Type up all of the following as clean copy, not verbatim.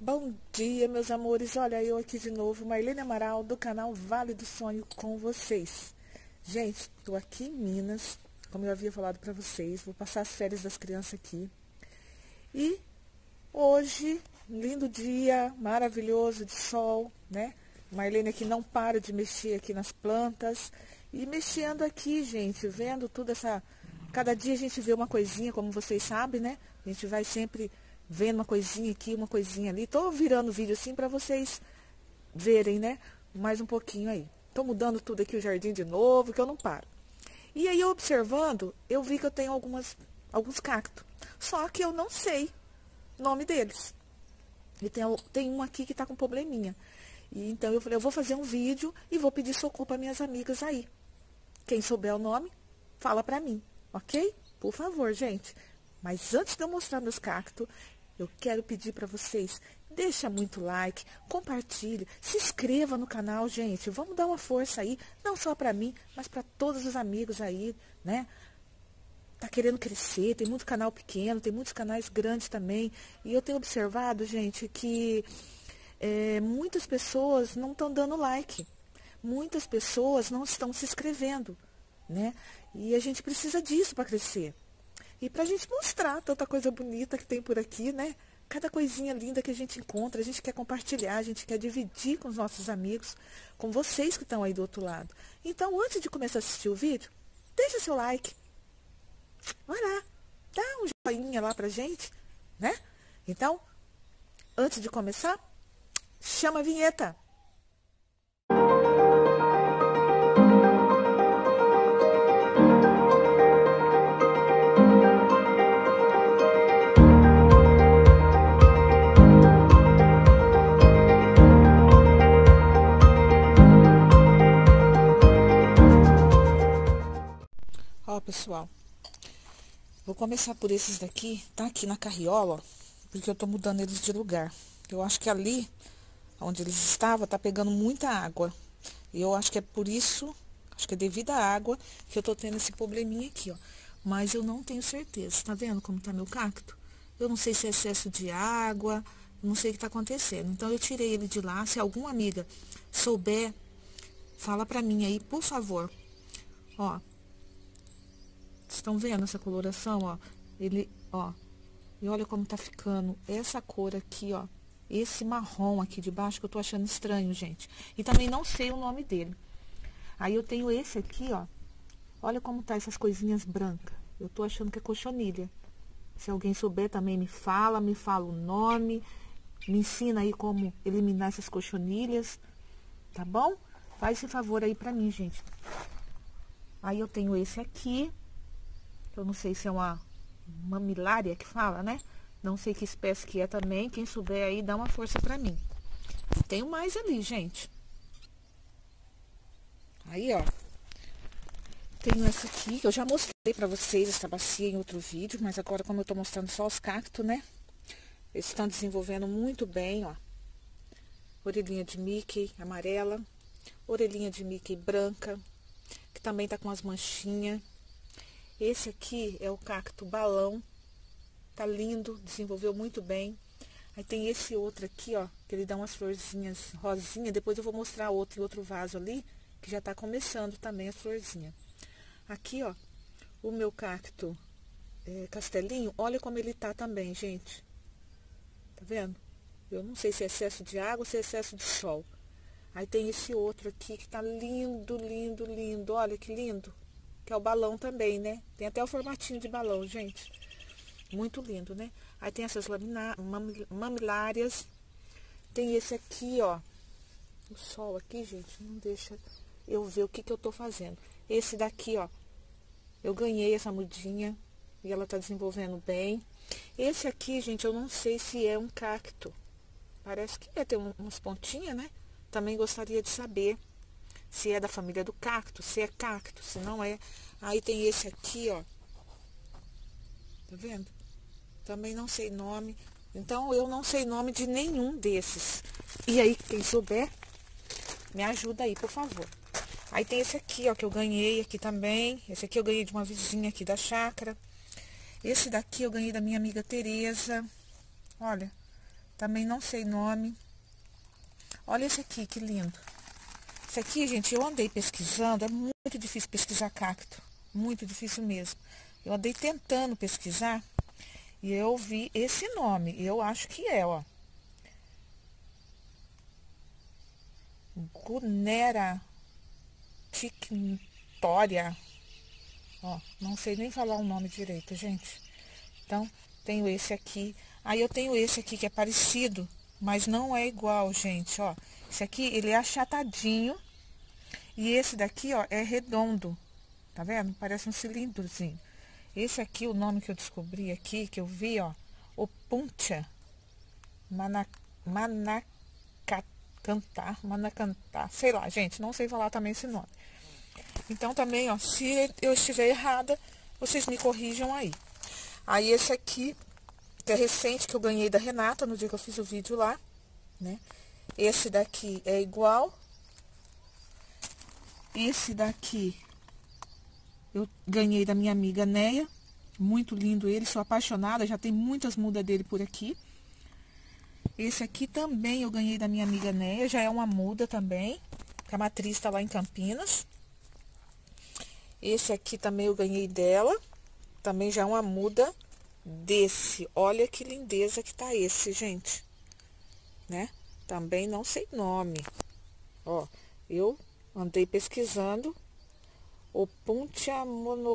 Bom dia, meus amores. Olha, eu aqui de novo, Marlene Amaral, do canal Vale do Sonho, com vocês. Gente, tô aqui em Minas, como eu havia falado pra vocês. Vou passar as férias das crianças aqui. E hoje, lindo dia, maravilhoso de sol, né? Marlene aqui não para de mexer aqui nas plantas. E mexendo aqui, gente, vendo tudo essa... Cada dia a gente vê uma coisinha, como vocês sabem, né? A gente vai sempre... vendo uma coisinha aqui, uma coisinha ali. Tô virando vídeo assim pra vocês verem, né? Mais um pouquinho aí. Tô mudando tudo aqui o jardim de novo, que eu não paro. E aí, observando, eu vi que eu tenho alguns cactos. Só que eu não sei o nome deles. E tem um aqui que tá com probleminha. E então eu falei, eu vou fazer um vídeo e vou pedir socorro para minhas amigas aí. Quem souber o nome, fala pra mim, ok? Por favor, gente. Mas antes de eu mostrar meus cactos, eu quero pedir para vocês, deixa muito like, compartilhe, se inscreva no canal, gente. Vamos dar uma força aí, não só para mim, mas para todos os amigos aí, né? Tá querendo crescer, tem muito canal pequeno, tem muitos canais grandes também. E eu tenho observado, gente, que muitas pessoas não estão dando like. Muitas pessoas não estão se inscrevendo, né? E a gente precisa disso para crescer. E pra gente mostrar tanta coisa bonita que tem por aqui, né? Cada coisinha linda que a gente encontra, a gente quer compartilhar, a gente quer dividir com os nossos amigos, com vocês que estão aí do outro lado. Então, antes de começar a assistir o vídeo, deixa seu like. Vai lá, dá um joinha lá pra gente, né? Então, antes de começar, chama a vinheta. Ó, pessoal, vou começar por esses daqui, tá aqui na carriola, ó, porque eu tô mudando eles de lugar. Eu acho que ali, onde eles estavam, tá pegando muita água. E eu acho que é por isso, acho que é devido à água, que eu tô tendo esse probleminha aqui, ó. Mas eu não tenho certeza, tá vendo como tá meu cacto? Eu não sei se é excesso de água, não sei o que tá acontecendo. Então, eu tirei ele de lá. Se alguma amiga souber, fala pra mim aí, por favor. Ó. Estão vendo essa coloração, ó? Ele, ó. E olha como tá ficando essa cor aqui, ó. Esse marrom aqui de baixo que eu tô achando estranho, gente. E também não sei o nome dele. Aí eu tenho esse aqui, ó. Olha como tá essas coisinhas brancas. Eu tô achando que é cochonilha. Se alguém souber também me fala o nome. Me ensina aí como eliminar essas cochonilhas. Tá bom? Faz esse favor aí pra mim, gente. Aí eu tenho esse aqui. Eu não sei se é uma mamilária que fala, né? Não sei que espécie que é também. Quem souber aí, dá uma força pra mim. Tenho mais ali, gente. Aí, ó. Tenho essa aqui, que eu já mostrei pra vocês, essa bacia em outro vídeo. Mas agora, como eu tô mostrando só os cactos, né? Eles estão desenvolvendo muito bem, ó. Orelhinha de Mickey amarela. Orelhinha de Mickey branca. Que também tá com as manchinhas. Esse aqui é o cacto balão, tá lindo, desenvolveu muito bem. Aí tem esse outro aqui, ó, que ele dá umas florzinhas rosinha. Depois eu vou mostrar outro em outro vaso ali, que já tá começando também as florzinhas. Aqui, ó, o meu cacto castelinho, olha como ele tá também, gente. Tá vendo? Eu não sei se é excesso de água ou se é excesso de sol. Aí tem esse outro aqui que tá lindo, lindo, lindo, olha que lindo. Que é o balão também, né? Tem até o formatinho de balão, gente. Muito lindo, né? Aí tem essas mamilárias. Tem esse aqui, ó. O sol aqui, gente, não deixa eu ver o que eu tô fazendo. Esse daqui, ó. Eu ganhei essa mudinha. E ela tá desenvolvendo bem. Esse aqui, gente, eu não sei se é um cacto. Parece que tem umas pontinhas, né? Também gostaria de saber. Se é da família do cacto, se é cacto, se não é. Aí tem esse aqui, ó. Tá vendo? Também não sei nome. Então, eu não sei nome de nenhum desses. E aí, quem souber, me ajuda aí, por favor. Aí tem esse aqui, ó, que eu ganhei aqui também. Esse aqui eu ganhei de uma vizinha aqui da chácara. Esse daqui eu ganhei da minha amiga Tereza. Olha, Também não sei nome. Olha esse aqui, que lindo. Esse aqui, gente, eu andei pesquisando. É muito difícil pesquisar cacto. Muito difícil mesmo. Eu andei tentando pesquisar. E eu vi esse nome. Eu acho que é, ó. Gunera Tictória. Ó, não sei nem falar o nome direito, gente. Então, tenho esse aqui. Aí eu tenho esse aqui que é parecido, mas não é igual, gente, ó. Esse aqui, ele é achatadinho. E esse daqui, ó, é redondo. Tá vendo? Parece um cilindrozinho. Esse aqui, o nome que eu descobri aqui, que eu vi, ó. Opuntia Manacantá, sei lá, gente, não sei falar também esse nome. Então, também, ó, se eu estiver errada, vocês me corrijam aí. Aí, esse aqui, que é recente, que eu ganhei da Renata, no dia que eu fiz o vídeo lá, né? Esse daqui é igual. Esse daqui, eu ganhei da minha amiga Neia. Muito lindo ele, sou apaixonada, já tem muitas mudas dele por aqui. Esse aqui também eu ganhei da minha amiga Neia, já é uma muda também, que a matriz tá lá em Campinas. Esse aqui também eu ganhei dela, também já é uma muda desse. Olha que lindeza que tá esse, gente, né? Também não sei nome. Ó, eu andei pesquisando. Opuntia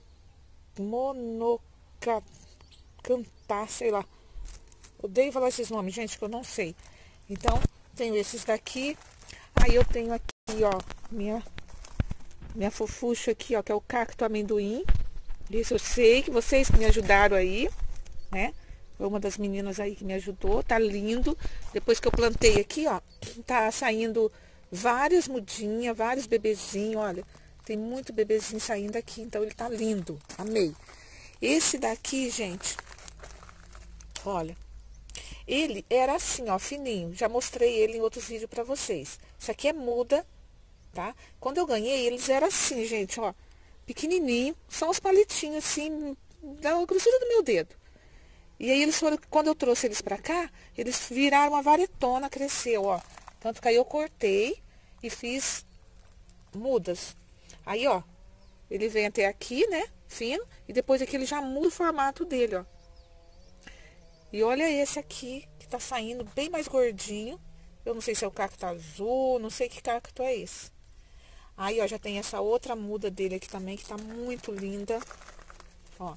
Monocantar, sei lá. Odeio falar esses nomes, gente, que eu não sei. Então, tenho esses daqui. Aí eu tenho aqui, ó, minha fofucha aqui, ó, que é o cacto amendoim. Isso eu sei que vocês que me ajudaram aí, né? Foi uma das meninas aí que me ajudou. Tá lindo. Depois que eu plantei aqui, ó, tá saindo várias mudinhas, vários bebezinhos, olha. Tem muito bebezinho saindo aqui, então ele tá lindo. Amei. Esse daqui, gente, olha, ele era assim, ó, fininho. Já mostrei ele em outros vídeos pra vocês. Isso aqui é muda, tá? Quando eu ganhei, eles eram assim, gente, ó, pequenininho. São os palitinhos, assim, da grossura do meu dedo. E aí eles foram, quando eu trouxe eles pra cá, eles viraram uma varetona, cresceu, ó. Tanto que aí eu cortei e fiz mudas. Aí, ó, ele vem até aqui, né, fino, e depois aqui ele já muda o formato dele, ó. E olha esse aqui, que tá saindo bem mais gordinho. Eu não sei se é o cacto azul, não sei que cacto é esse. Aí, ó, já tem essa outra muda dele aqui também, que tá muito linda. Ó.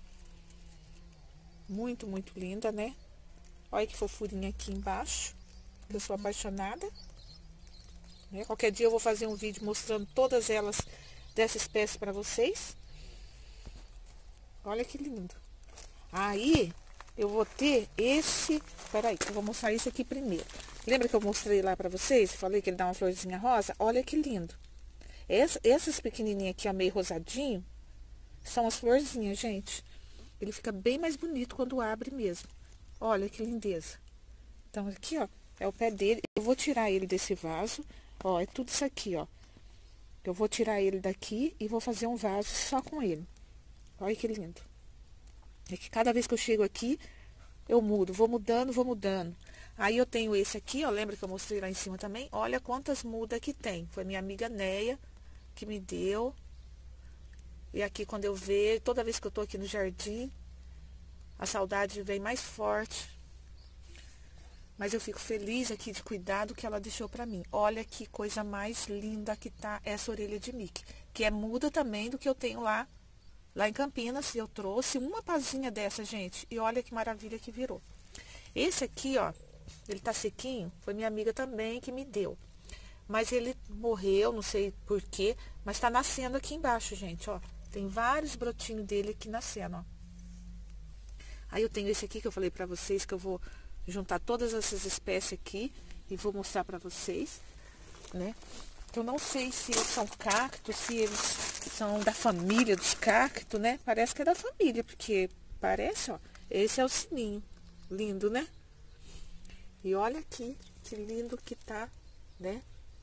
Muito, muito linda, né? Olha que fofurinha aqui embaixo. Eu sou apaixonada. Né? Qualquer dia eu vou fazer um vídeo mostrando todas elas dessa espécie pra vocês. Olha que lindo. Aí, eu vou ter esse... Peraí, eu vou mostrar esse aqui primeiro. Lembra que eu mostrei lá pra vocês? Falei que ele dá uma florzinha rosa? Olha que lindo. Essas pequenininhas aqui, ó, meio rosadinho, são as florzinhas, gente. Ele fica bem mais bonito quando abre mesmo. Olha que lindeza. Então, aqui, ó, é o pé dele. Eu vou tirar ele desse vaso. Ó, é tudo isso aqui, ó. Eu vou tirar ele daqui e vou fazer um vaso só com ele. Olha que lindo. É que cada vez que eu chego aqui, eu mudo. Vou mudando, vou mudando. Aí eu tenho esse aqui, ó. Lembra que eu mostrei lá em cima também? Olha quantas mudas que tem. Foi minha amiga Neia que me deu. E aqui quando eu vejo, toda vez que eu tô aqui no jardim, a saudade vem mais forte. Mas eu fico feliz aqui de cuidar do que ela deixou pra mim. Olha que coisa mais linda que tá essa orelha de Mickey. Que é muda também do que eu tenho lá em Campinas. Eu trouxe uma pazinha dessa, gente. E olha que maravilha que virou. Esse aqui, ó, ele tá sequinho. Foi minha amiga também que me deu. Mas ele morreu, não sei porquê. Mas tá nascendo aqui embaixo, gente, ó. Tem vários brotinhos dele aqui nascendo, ó. Aí eu tenho esse aqui que eu falei pra vocês, que eu vou juntar todas essas espécies aqui e vou mostrar pra vocês, né? Eu não sei se eles são cactos, se eles são da família dos cactos, né? Parece que é da família, porque parece, ó, esse é o sininho. Lindo, né? E olha aqui, que lindo que tá, né?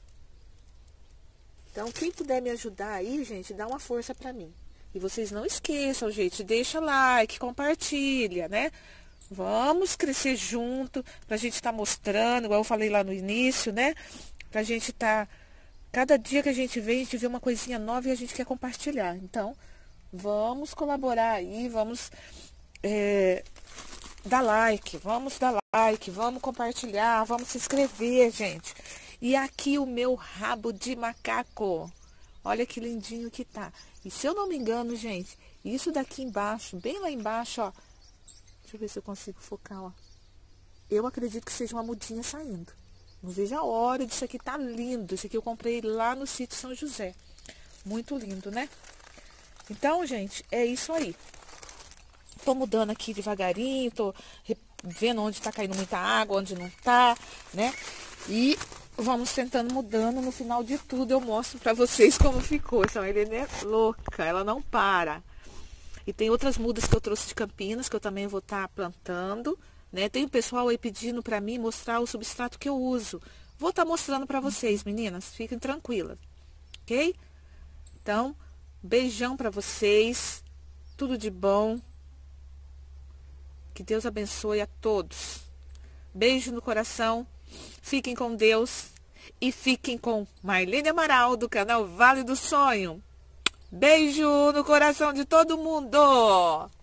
Então, quem puder me ajudar aí, gente, dá uma força pra mim. E vocês não esqueçam, gente, deixa like, compartilha, né? Vamos crescer junto, pra gente estar mostrando, igual eu falei lá no início, né? Pra gente estar... Cada dia que a gente vê uma coisinha nova e a gente quer compartilhar. Então, vamos colaborar aí, vamos dar like, vamos compartilhar, vamos se inscrever, gente. E aqui o meu rabo de macaco. Olha que lindinho que tá. E se eu não me engano, gente, isso daqui embaixo, bem lá embaixo, ó. Deixa eu ver se eu consigo focar, ó. Eu acredito que seja uma mudinha saindo. Não vejo a hora disso aqui, tá lindo. Esse aqui eu comprei lá no sítio São José. Muito lindo, né? Então, gente, é isso aí. Tô mudando aqui devagarinho, tô vendo onde tá caindo muita água, onde não tá, né? E vamos tentando mudando. No final de tudo eu mostro pra vocês como ficou. Essa Helena é louca, ela não para. E tem outras mudas que eu trouxe de Campinas, que eu também vou estar plantando, né? Tem o pessoal aí pedindo para mim mostrar o substrato que eu uso. Vou estar mostrando para vocês, meninas. Fiquem tranquilas, ok? Então, beijão para vocês. Tudo de bom. Que Deus abençoe a todos. Beijo no coração. Fiquem com Deus. E fiquem com Marlene Amaral, do canal Vale do Sonho. Beijo no coração de todo mundo!